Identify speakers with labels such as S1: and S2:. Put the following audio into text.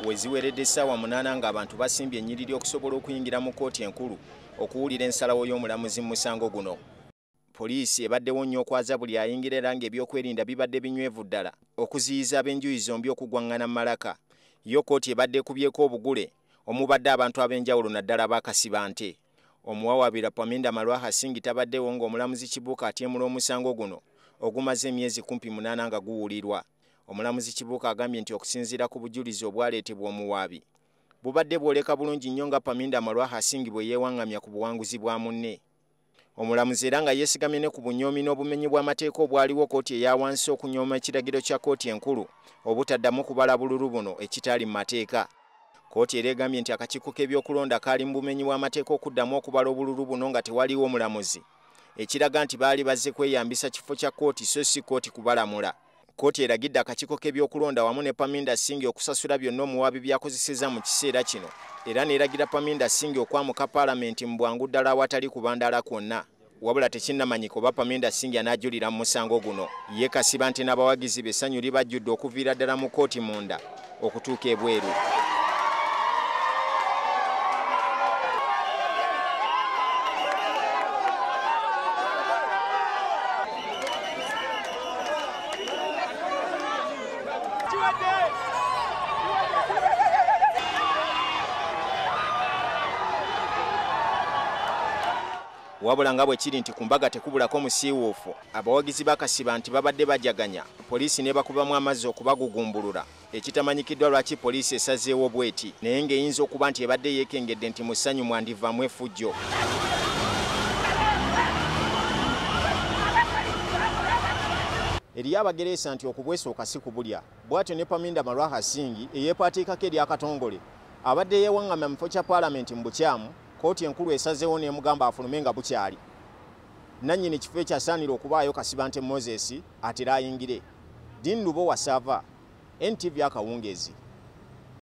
S1: weziweredde essaawa 8 ng'abantu basimbye ennyiriri okusobola okuyingira mu kkooti enkulu okuwulira ensalawo y'omulamuzi mu musango guno. Poliisi ebaddewo nnyo okwaza buli ayingira era ng'ebyokwerinda bibadde binywevu ddala okuziyiza ab'enjuyi zombi okugwaŋŋana mu malaka. Yo kkooti ebadde ekubyeko obugule omubadde abantu ab'enjawulo naddala ba Kasibante. Omuwawaabirwa Paminda Marwaha Singh tabaddewo ng'omulamuzi Kibuuka atyemula omusango guno ogumaze emyezi kumpi 8 nga guwulirwa. Omulamuzi Kibuuka agambye nti okusinziira ku bujulizi obwaleetebwa omuwaabi bubadde bwoleka bulungi nnyo nga Paminda Marwaha Singh bwe yeewaŋŋamya ku buwanguzi bwa munne. Omulamuzi era nga yeesigamye ne ku bunyoomi n'obumenyi bw'amateeka obwaliwo kkooti eya wansi okunyooma ekiragiro kya kkooti enkulu obutaddamu kubala bululu buno ekitali mu mateeka. Kkooti era egambye nti akakiiko k'ebyokulonda kaali mu bumenyi bw'amateeka okuddamu okubala obululu buno nga tewaliwo omulamuzi, ekiraga nti baali bazze kweyambisa kifo kya kkooti so si kkooti kubalamula. Kkooti eragidde akakiiko k'ebyokulonda wamu ne Paminda Singh okusasula byonna omuwaabi byakozesezza mu kiseera kino, era n'eragira Paminda Singh okwamuka palamenti mu bwangu ddala awatali kubandaala kwonna. Wabula tekinnamanyika oba Paminda Singh anaajulira mu musango guno. Ye Kasibante n'abawagizi be essanyu libajjudde okuviira ddala mu kkooti munda okutuuka ebweru. Wabula nga bwe kiri nti ku mbaga tekubulako musiiwuufu, abawagizi ba Kasibante babadde bajaganya poliisi ne bakubamu amazzi okubagugumbulula, ekitamanyikiddwa lwaki poliisi esazeewo bweti, naye ng'eyinza okuba nti ebadde yeekengedde nti mu ssanyu mwandivaamu effujjo. Eriyo abagereesa nti okubwesooka si kubulya. Bw'atyo ne Paminda Marwaha Singh eyeepaatiikako eri Katongole abadde yeewaŋŋamya mu kifo kya palamenti mu bukyamu, kkooti enkulu esazeewo n'emugamba afulume nga bukyali. Nannyini kifo ekyasaanira okubaayo Kasibante Moses atera ayingire. Dini Lubo Wasava, NTV Akawungeezi.